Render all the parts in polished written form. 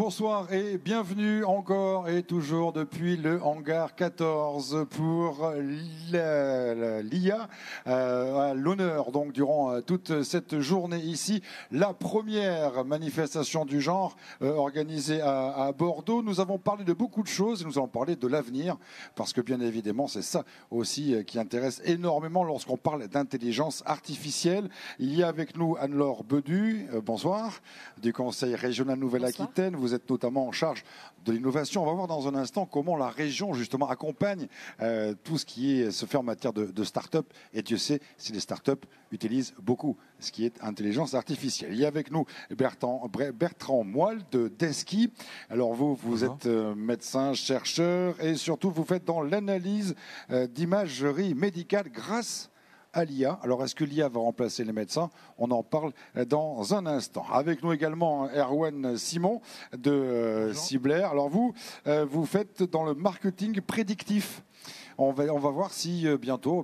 bonsoir et bienvenue encore et toujours depuis le hangar 14 pour l'IA. À l'honneur donc durant toute cette journée ici, la première manifestation du genre organisée à Bordeaux. Nous avons parlé de beaucoup de choses et nous allons parler de l'avenir parce que bien évidemment c'est ça aussi qui intéresse énormément lorsqu'on parle d'intelligence artificielle. Il y a avec nous Anne-Laure Bedu, bonsoir, du Conseil régional Nouvelle-Aquitaine. Vous êtes notamment en charge de l'innovation. On va voir dans un instant comment la région justement accompagne tout ce qui se fait en matière de start-up. Et Dieu sait si les start-up utilisent beaucoup ce qui est intelligence artificielle. Il y a avec nous Bertrand Moile de Desky. Alors vous êtes médecin, chercheur et surtout vous faites dans l'analyse d'imagerie médicale grâce à l'IA. Alors, est-ce que l'IA va remplacer les médecins? On en parle dans un instant. Avec nous également Erwan Simon de Cibler. Alors, vous faites dans le marketing prédictif. On va voir si bientôt,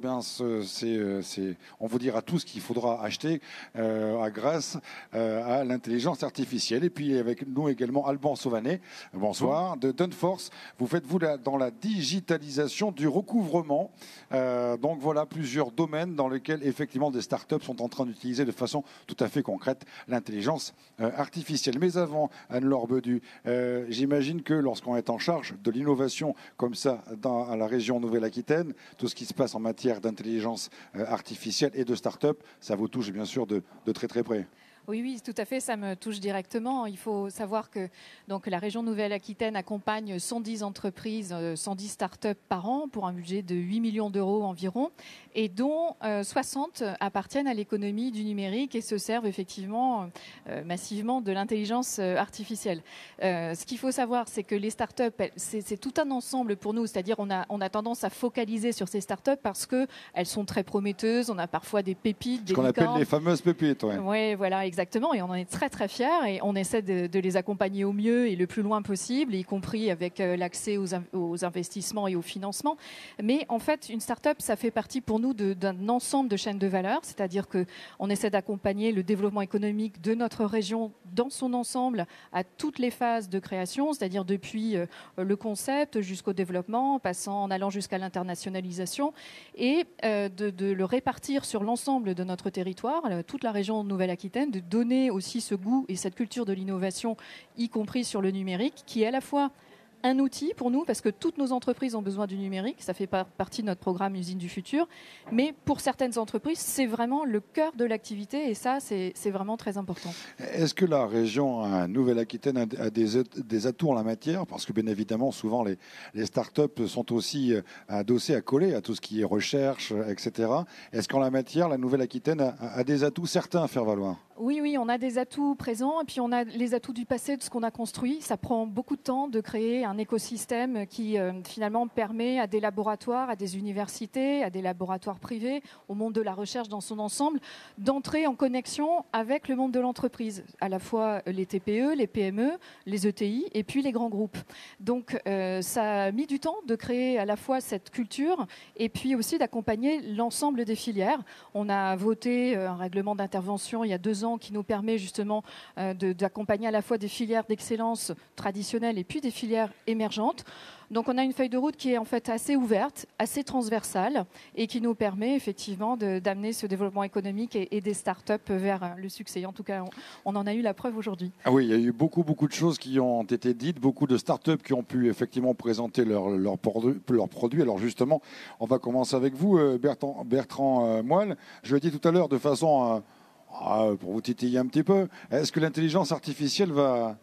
on vous dira tout ce qu'il faudra acheter grâce à l'intelligence artificielle. Et puis avec nous également Alban Sauvanet, bonsoir, de Dunforce. Vous faites dans la digitalisation du recouvrement. Donc voilà plusieurs domaines dans lesquels effectivement des startups sont en train d'utiliser de façon tout à fait concrète l'intelligence artificielle. Mais avant, Anne-Laure Bedu, j'imagine que lorsqu'on est en charge de l'innovation comme ça à la région Nouvelle-Aquitaine, tout ce qui se passe en matière d'intelligence artificielle et de start-up, ça vous touche bien sûr de très très près. Oui, tout à fait, ça me touche directement. Il faut savoir que donc, la région Nouvelle-Aquitaine accompagne 110 entreprises, 110 start-up par an pour un budget de 8 millions d'euros environ, et dont 60 appartiennent à l'économie du numérique et se servent effectivement massivement de l'intelligence artificielle. Ce qu'il faut savoir, c'est que les start-up, c'est tout un ensemble pour nous, c'est-à-dire on a tendance à focaliser sur ces start-up parce qu'elles sont très prometteuses, on a parfois des pépites, des licornes. Ce qu'on appelle les fameuses pépites. Oui, voilà, exactement, et on en est très très fiers et on essaie de les accompagner au mieux et le plus loin possible, y compris avec l'accès aux investissements et au financement. Mais en fait, une start-up, ça fait partie pour nous d'un ensemble de chaînes de valeur, c'est-à-dire qu'on essaie d'accompagner le développement économique de notre région dans son ensemble à toutes les phases de création, c'est-à-dire depuis le concept jusqu'au développement, en allant jusqu'à l'internationalisation, et de le répartir sur l'ensemble de notre territoire, toute la région Nouvelle-Aquitaine, de donner aussi ce goût et cette culture de l'innovation, y compris sur le numérique, qui est à la fois un outil pour nous, parce que toutes nos entreprises ont besoin du numérique, ça fait partie de notre programme Usine du Futur, mais pour certaines entreprises, c'est vraiment le cœur de l'activité, et ça, c'est vraiment très important. Est-ce que la région Nouvelle-Aquitaine a des atouts en la matière? Parce que bien évidemment, souvent, les startups sont aussi adossées, accolées à tout ce qui est recherche, etc. Est-ce qu'en la matière, la Nouvelle-Aquitaine a des atouts certains à faire valoir? Oui, on a des atouts présents et puis on a les atouts du passé de ce qu'on a construit. Ça prend beaucoup de temps de créer un écosystème qui finalement permet à des laboratoires, à des universités, à des laboratoires privés, au monde de la recherche dans son ensemble, d'entrer en connexion avec le monde de l'entreprise, à la fois les TPE, les PME, les ETI et puis les grands groupes. Donc ça a mis du temps de créer à la fois cette culture et puis aussi d'accompagner l'ensemble des filières. On a voté un règlement d'intervention il y a 2 ans qui nous permet justement d'accompagner à la fois des filières d'excellence traditionnelles et puis des filières émergentes. Donc on a une feuille de route qui est en fait assez ouverte, assez transversale et qui nous permet effectivement d'amener ce développement économique et des startups vers le succès. En tout cas, on en a eu la preuve aujourd'hui. Ah oui, il y a eu beaucoup de choses qui ont été dites, beaucoup de startups qui ont pu effectivement présenter leurs produits. Alors justement, on va commencer avec vous, Bertrand Moile. Je l'ai dit tout à l'heure de façon... pour vous titiller un petit peu, est-ce que l'intelligence artificielle va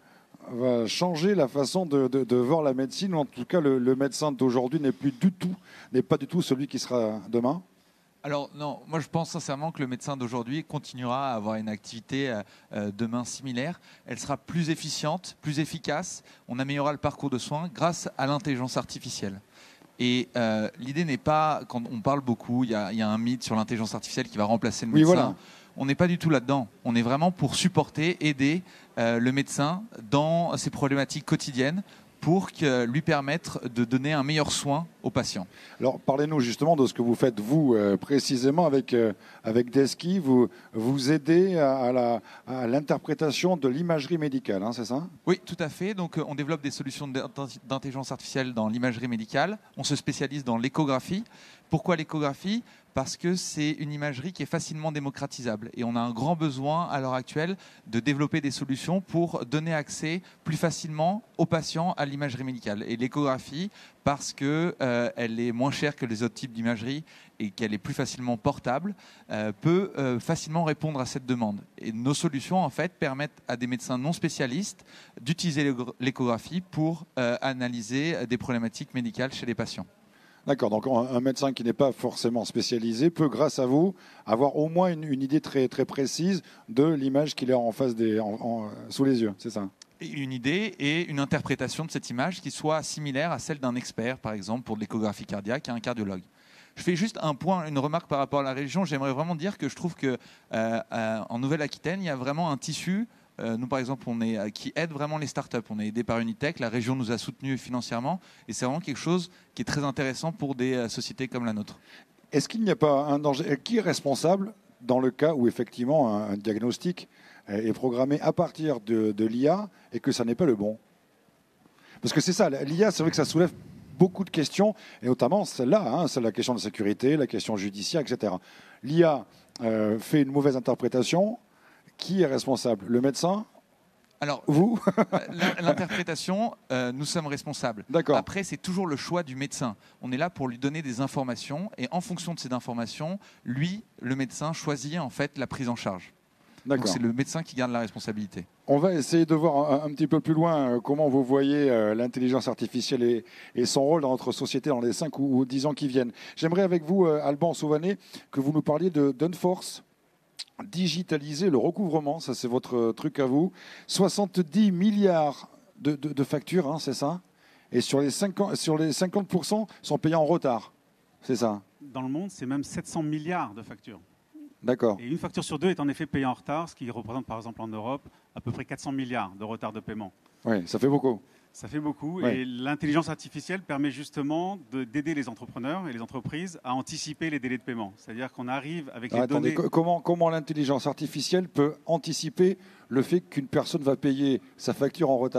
changer la façon de voir la médecine, ou en tout cas le médecin d'aujourd'hui n'est pas du tout celui qui sera demain? Alors non, moi je pense sincèrement que le médecin d'aujourd'hui continuera à avoir une activité demain similaire. Elle sera plus efficiente, plus efficace. On améliorera le parcours de soins grâce à l'intelligence artificielle. Et l'idée n'est pas, quand on parle beaucoup, il y a un mythe sur l'intelligence artificielle qui va remplacer le médecin. Oui, voilà. On n'est pas du tout là-dedans. On est vraiment pour supporter, aider le médecin dans ses problématiques quotidiennes, pour lui permettre de donner un meilleur soin aux patients. Alors, parlez-nous justement de ce que vous faites, vous, précisément, avec Deski. Vous aidez à l'interprétation de l'imagerie médicale, hein, c'est ça ? Oui, tout à fait. Donc, on développe des solutions d'intelligence artificielle dans l'imagerie médicale. On se spécialise dans l'échographie. Pourquoi l'échographie ? Parce que c'est une imagerie qui est facilement démocratisable. Et on a un grand besoin, à l'heure actuelle, de développer des solutions pour donner accès plus facilement aux patients à l'imagerie médicale. Et l'échographie, parce qu'elle est moins chère que les autres types d'imagerie et qu'elle est plus facilement portable, peut facilement répondre à cette demande. Et nos solutions, en fait, permettent à des médecins non spécialistes d'utiliser l'échographie pour analyser des problématiques médicales chez les patients. D'accord, donc un médecin qui n'est pas forcément spécialisé peut, grâce à vous, avoir au moins une idée très, très précise de l'image qu'il a en face sous les yeux, c'est ça ? Une idée et une interprétation de cette image qui soit similaire à celle d'un expert, par exemple, pour de l'échographie cardiaque, à un cardiologue. Je fais juste une remarque par rapport à la région. J'aimerais vraiment dire que je trouve qu'en Nouvelle-Aquitaine, il y a vraiment un tissu. Nous, par exemple, qui aide vraiment les startups. On est aidé par Unitech. La région nous a soutenus financièrement. Et c'est vraiment quelque chose qui est très intéressant pour des sociétés comme la nôtre. Est-ce qu'il n'y a pas un danger ? Qui est responsable dans le cas où, effectivement, un diagnostic est programmé à partir de l'IA et que ça n'est pas le bon ? Parce que c'est ça, l'IA, c'est vrai que ça soulève beaucoup de questions, et notamment celle-là, c'est la question de sécurité, la question judiciaire, etc. L'IA fait une mauvaise interprétation. Qui est responsable ? Le médecin ? Alors, vous ? L'interprétation, nous sommes responsables. D'accord. Après, c'est toujours le choix du médecin. On est là pour lui donner des informations et en fonction de ces informations, lui, le médecin, choisit en fait la prise en charge. D'accord. Donc c'est le médecin qui garde la responsabilité. On va essayer de voir un petit peu plus loin comment vous voyez l'intelligence artificielle et son rôle dans notre société dans les 5 ou 10 ans qui viennent. J'aimerais avec vous, Alban Sauvanet, que vous nous parliez d'Unforce. Digitaliser le recouvrement, ça c'est votre truc à vous. 70 milliards de factures, hein, c'est ça ? Et sur les 50% sont payés en retard, c'est ça ? Dans le monde, c'est même 700 milliards de factures. D'accord. Et une facture sur deux est en effet payée en retard, ce qui représente par exemple en Europe à peu près 400 milliards de retard de paiement. Oui, ça fait beaucoup. Ça fait beaucoup. Oui. Et l'intelligence artificielle permet justement d'aider les entrepreneurs et les entreprises à anticiper les délais de paiement. C'est-à-dire qu'on arrive avec les données... Comment l'intelligence artificielle peut anticiper le fait qu'une personne va payer sa facture en retard ?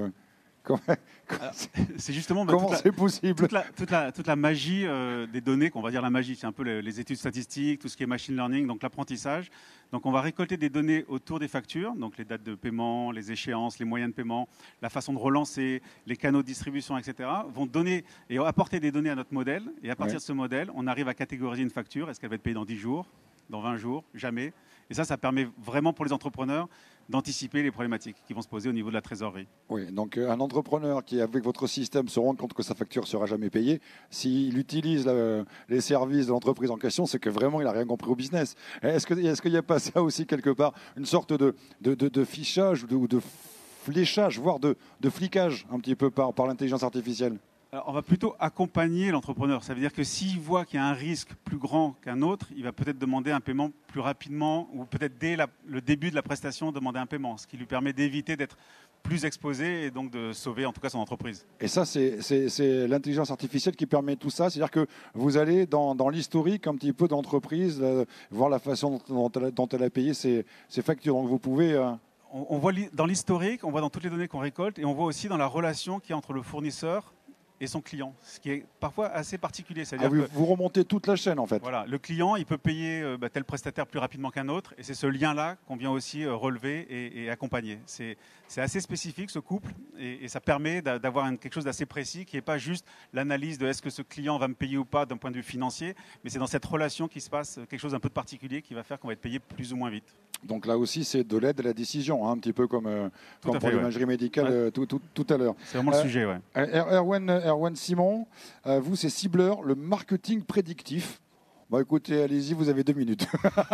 C'est justement comment c'est possible ? toute la magie des données, qu'on va dire la magie, c'est un peu les études statistiques, tout ce qui est machine learning, donc l'apprentissage. Donc on va récolter des données autour des factures, donc les dates de paiement, les échéances, les moyens de paiement, la façon de relancer, les canaux de distribution, etc. vont donner et apporter des données à notre modèle. Et à partir de ce modèle, on arrive à catégoriser une facture. Est-ce qu'elle va être payée dans 10 jours, dans 20 jours, jamais ? Et ça permet vraiment pour les entrepreneurs d'anticiper les problématiques qui vont se poser au niveau de la trésorerie. Oui, donc un entrepreneur qui, avec votre système, se rend compte que sa facture ne sera jamais payée, s'il utilise les services de l'entreprise en question, c'est que vraiment il n'a rien compris au business. Est-ce qu'il n'y a pas ça aussi quelque part, une sorte de fichage ou de fléchage, voire de flicage un petit peu par l'intelligence artificielle ? Alors, on va plutôt accompagner l'entrepreneur. Ça veut dire que s'il voit qu'il y a un risque plus grand qu'un autre, il va peut-être demander un paiement plus rapidement ou peut-être dès le début de la prestation, demander un paiement, ce qui lui permet d'éviter d'être plus exposé et donc de sauver en tout cas son entreprise. Et ça, c'est l'intelligence artificielle qui permet tout ça. C'est-à-dire que vous allez dans l'historique un petit peu d'entreprise, voir la façon dont elle a payé ses factures. Donc vous pouvez... On voit dans l'historique, on voit dans toutes les données qu'on récolte et on voit aussi dans la relation qu'il y a entre le fournisseur et son client, ce qui est parfois assez particulier. C'est-à-dire vous remontez toute la chaîne en fait. Voilà, le client, il peut payer tel prestataire plus rapidement qu'un autre, et c'est ce lien-là qu'on vient aussi relever et accompagner. C'est assez spécifique ce couple, et ça permet d'avoir quelque chose d'assez précis, qui n'est pas juste l'analyse de est-ce que ce client va me payer ou pas d'un point de vue financier, mais c'est dans cette relation qu'il se passe quelque chose d'un peu de particulier qui va faire qu'on va être payé plus ou moins vite. Donc là aussi, c'est de l'aide à la décision, hein, un petit peu comme pour l'imagerie médicale tout à l'heure. C'est vraiment le sujet, ouais. Erwan Simon, vous, c'est cibleur, le marketing prédictif. Bon, écoutez, allez-y, vous avez 2 minutes.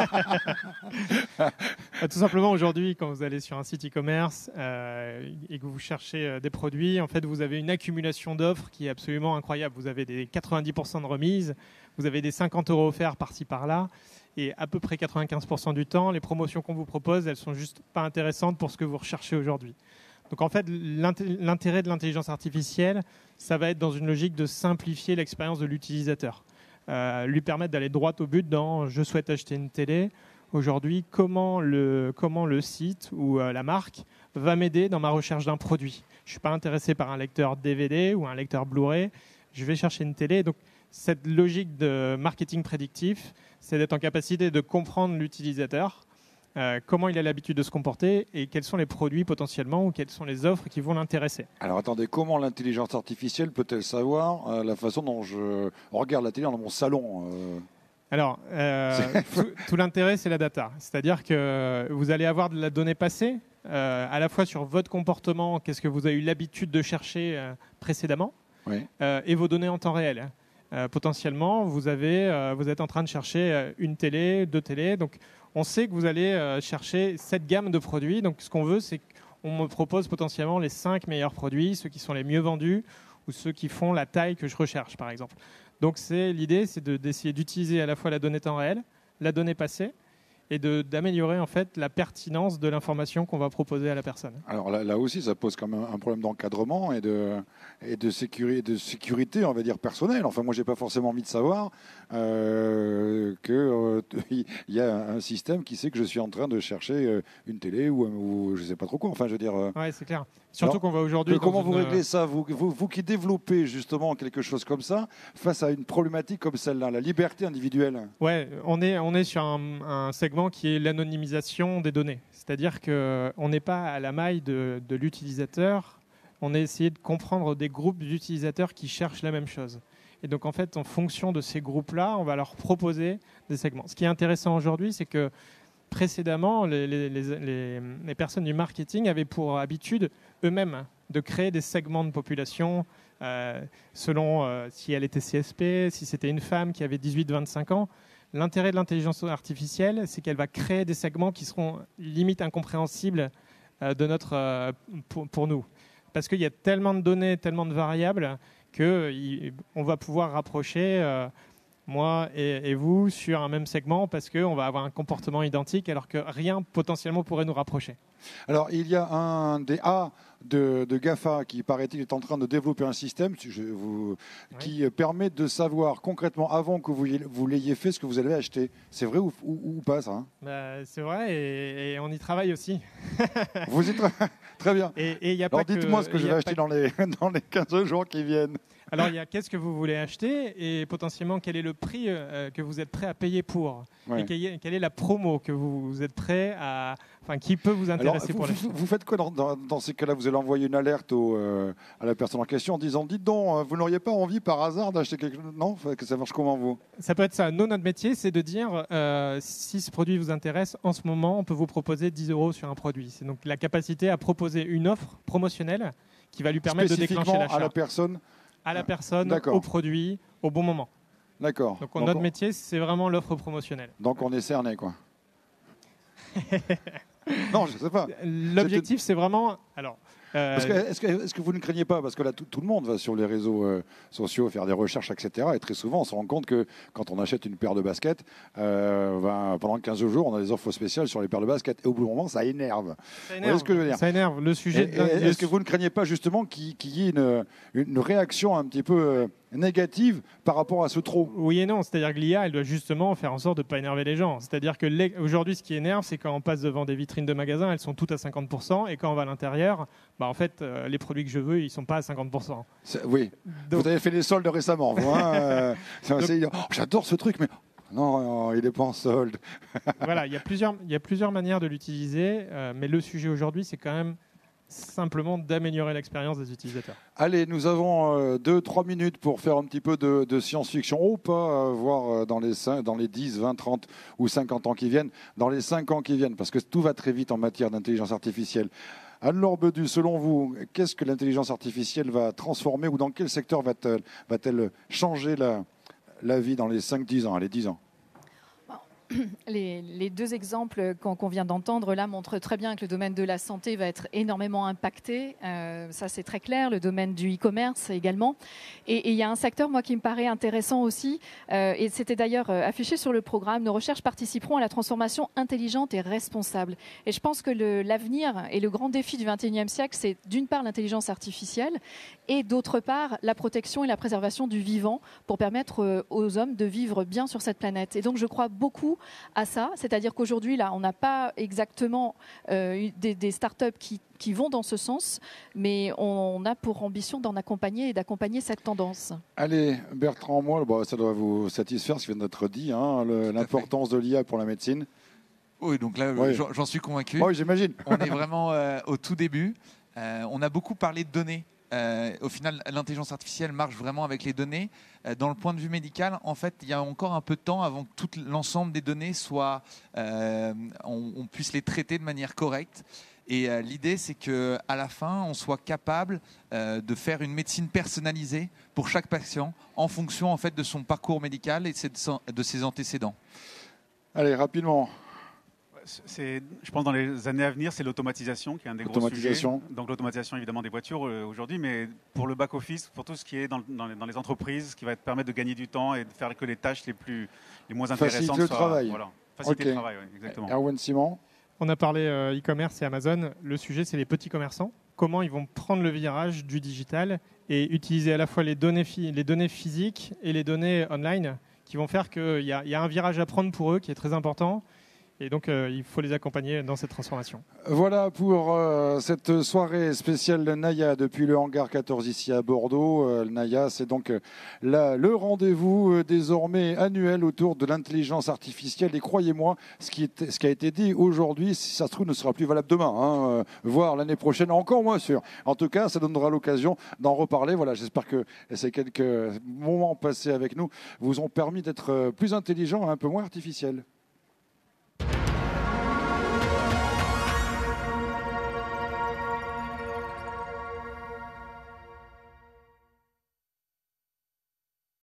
Tout simplement, aujourd'hui, quand vous allez sur un site e-commerce et que vous cherchez des produits, en fait, vous avez une accumulation d'offres qui est absolument incroyable. Vous avez des 90% de remise, vous avez des 50 € offerts par-ci, par-là. Et à peu près 95% du temps, les promotions qu'on vous propose, elles ne sont juste pas intéressantes pour ce que vous recherchez aujourd'hui. Donc en fait, l'intérêt de l'intelligence artificielle, ça va être dans une logique de simplifier l'expérience de l'utilisateur. Lui permettre d'aller droit au but dans « je souhaite acheter une télé ». Aujourd'hui, comment le site ou la marque va m'aider dans ma recherche d'un produit. Je ne suis pas intéressé par un lecteur DVD ou un lecteur Blu-ray. Je vais chercher une télé. Donc, cette logique de marketing prédictif, c'est d'être en capacité de comprendre l'utilisateur, comment il a l'habitude de se comporter et quels sont les produits potentiellement ou quelles sont les offres qui vont l'intéresser. Alors attendez, comment l'intelligence artificielle peut-elle savoir la façon dont je regarde la télé dans mon salon Alors, tout l'intérêt, c'est la data. C'est-à-dire que vous allez avoir de la donnée passée, à la fois sur votre comportement, qu'est-ce que vous avez eu l'habitude de chercher précédemment, oui. Et vos données en temps réel. Potentiellement, vous êtes en train de chercher une télé, 2 télés. Donc, on sait que vous allez chercher cette gamme de produits. Donc, ce qu'on veut, c'est qu'on me propose potentiellement les 5 meilleurs produits, ceux qui sont les mieux vendus ou ceux qui font la taille que je recherche, par exemple. Donc, l'idée, c'est d'essayer d'utiliser à la fois la donnée temps réel, la donnée passée, et d'améliorer en fait la pertinence de l'information qu'on va proposer à la personne. Alors là aussi, ça pose quand même un problème d'encadrement et de sécurité, on va dire, personnelle. Enfin, moi, j'ai pas forcément envie de savoir qu'il y a un système qui sait que je suis en train de chercher une télé ou je sais pas trop quoi. Enfin, je veux dire. Ouais, c'est clair. Surtout qu'on va aujourd'hui. Comment vous réglez ça, vous qui développez justement quelque chose comme ça face à une problématique comme celle-là, la liberté individuelle? Ouais, on est sur un segment qui est l'anonymisation des données. C'est-à-dire qu'on n'est pas à la maille de l'utilisateur, on a essayé de comprendre des groupes d'utilisateurs qui cherchent la même chose. Et donc en fait, en fonction de ces groupes-là, on va leur proposer des segments. Ce qui est intéressant aujourd'hui, c'est que précédemment, les personnes du marketing avaient pour habitude eux-mêmes de créer des segments de population selon si elle était CSP, si c'était une femme qui avait 18-25 ans. L'intérêt de l'intelligence artificielle, c'est qu'elle va créer des segments qui seront limite incompréhensibles pour nous. Parce qu'il y a tellement de données, tellement de variables qu'on va pouvoir rapprocher moi et vous sur un même segment parce qu'on va avoir un comportement identique alors que rien potentiellement pourrait nous rapprocher. Alors, il y a un des A de GAFA qui, paraît-il, est en train de développer un système qui permet de savoir concrètement, avant que vous l'ayez fait, ce que vous allez acheter. C'est vrai ou pas, ça, hein? C'est vrai et on y travaille aussi. Vous y travaillez très bien. Alors, dites-moi ce que je vais acheter dans les 15 jours qui viennent. Alors, il y a qu'est-ce que vous voulez acheter et potentiellement quel est le prix que vous êtes prêt à payer pour. Ouais. Et quelle est la promo que vous êtes prêt à... Enfin, qui peut vous intéresser pour l'acheter. Vous faites quoi dans ces cas-là? Vous allez envoyer une alerte à la personne en question en disant « Dites donc, vous n'auriez pas envie par hasard d'acheter quelque chose ?» Non, que ça marche comment, vous? Ça peut être ça. Nous, notre métier, c'est de dire si ce produit vous intéresse, en ce moment, on peut vous proposer 10 € sur un produit. C'est donc la capacité à proposer une offre promotionnelle qui va lui permettre de déclencher l'achat. À la personne? À la personne, au produit, au bon moment. D'accord. Donc notre métier, c'est vraiment l'offre promotionnelle. Donc on est cerné, quoi. Non, je ne sais pas. L'objectif, c'est vraiment... Alors, est-ce que vous ne craignez pas, parce que là, tout le monde va sur les réseaux sociaux faire des recherches, etc. Et très souvent, on se rend compte que quand on achète une paire de baskets, pendant 15 jours, on a des offres spéciales sur les paires de baskets. Et au bout d'un moment, ça énerve. Ça énerve. Ce que je veux dire. Ça énerve. Le sujet. Est-ce que vous ne craignez pas justement qu'il y ait une réaction un petit peu négative par rapport à ce trop? Oui et non. C'est-à-dire que l'IA, elle doit justement faire en sorte de ne pas énerver les gens. C'est-à-dire que aujourd'hui, ce qui énerve, c'est quand on passe devant des vitrines de magasins, elles sont toutes à 50%. Et quand on va à l'intérieur, en fait, les produits que je veux, ils ne sont pas à 50%. Oui. Donc, vous avez fait les soldes récemment, vous, hein. J'adore ce truc, mais non, il n'est pas en solde. Voilà, il y a plusieurs manières de l'utiliser, mais le sujet aujourd'hui, c'est quand même simplement d'améliorer l'expérience des utilisateurs. Allez, nous avons 2-3 minutes pour faire un petit peu de science-fiction, ou pas, voir dans les 10, 20, 30 ou 50 ans qui viennent, dans les 5 ans qui viennent, parce que tout va très vite en matière d'intelligence artificielle. Anne-Laure Bedu, selon vous, qu'est-ce que l'intelligence artificielle va transformer ou dans quel secteur va-t-elle changer la vie dans les 5-10 ans, allez, 10 ans? les deux exemples qu'on vient d'entendre là montrent très bien que le domaine de la santé va être énormément impacté. Ça, c'est très clair. Le domaine du e-commerce également. Et il y a un secteur, moi, qui me paraît intéressant aussi. Et c'était d'ailleurs affiché sur le programme. Nos recherches participeront à la transformation intelligente et responsable. Et je pense que l'avenir et le grand défi du XXIe siècle, c'est d'une part l'intelligence artificielle et d'autre part la protection et la préservation du vivant pour permettre aux hommes de vivre bien sur cette planète. Et donc, je crois beaucoup à ça. C'est-à-dire qu'aujourd'hui, là, on n'a pas exactement des startups qui vont dans ce sens, mais on a pour ambition d'en accompagner et d'accompagner cette tendance. Allez, Bertrand, moi, ça doit vous satisfaire ce qui vient d'être dit, hein, l'importance de l'IA pour la médecine. Oui, donc là, Oui. j'en suis convaincu. Oui, j'imagine. On est vraiment au tout début. On a beaucoup parlé de données. Au final, l'intelligence artificielle marche vraiment avec les données. Dans le point de vue médical, en fait, il y a encore un peu de temps avant que tout l'ensemble des données soient, on puisse les traiter de manière correcte. Et l'idée, c'est qu'à la fin, on soit capable de faire une médecine personnalisée pour chaque patient en fonction en fait, de son parcours médical et de ses antécédents. Allez, rapidement. Je pense dans les années à venir, c'est l'automatisation qui est un des gros sujets. Donc l'automatisation évidemment des voitures aujourd'hui, mais pour le back-office, pour tout ce qui est dans les entreprises, ce qui va te permettre de gagner du temps et de faire que les tâches les moins intéressantes Faciliter le travail. Voilà, faciliter le travail, oui, exactement. Erwan Simon. On a parlé e-commerce et Amazon. Le sujet, c'est les petits commerçants. Comment ils vont prendre le virage du digital et utiliser à la fois les données physiques et les données online qui vont faire qu'il y a un virage à prendre pour eux qui est très important. Et donc, il faut les accompagner dans cette transformation. Voilà pour cette soirée spéciale Naya depuis le hangar 14 ici à Bordeaux. Naya, c'est donc le rendez-vous désormais annuel autour de l'intelligence artificielle. Et croyez-moi, ce qui a été dit aujourd'hui, si ça se trouve, ne sera plus valable demain, hein, voire l'année prochaine, encore moins sûr. En tout cas, ça donnera l'occasion d'en reparler. Voilà, j'espère que ces quelques moments passés avec nous vous ont permis d'être plus intelligents et un peu moins artificiels.